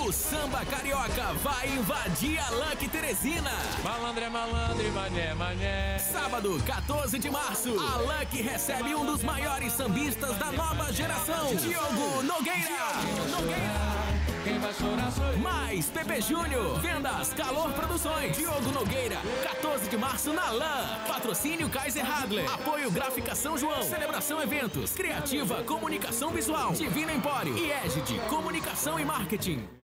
O samba carioca vai invadir a Lucky Teresina. Malandro é malandro e mané é mané. Sábado, 14 de março, a Lucky recebe um dos maiores sambistas da nova geração, Diogo Nogueira. Quem vai chorar sou eu. Mais Pepe Júnior. Vendas Calor Produções. Diogo Nogueira, 14 de março na LAN. Patrocínio Kaiser Hadler. Apoio Gráfica São João. Celebração Eventos. Criativa Comunicação Visual. Divina Empório. E Égide Comunicação e Marketing.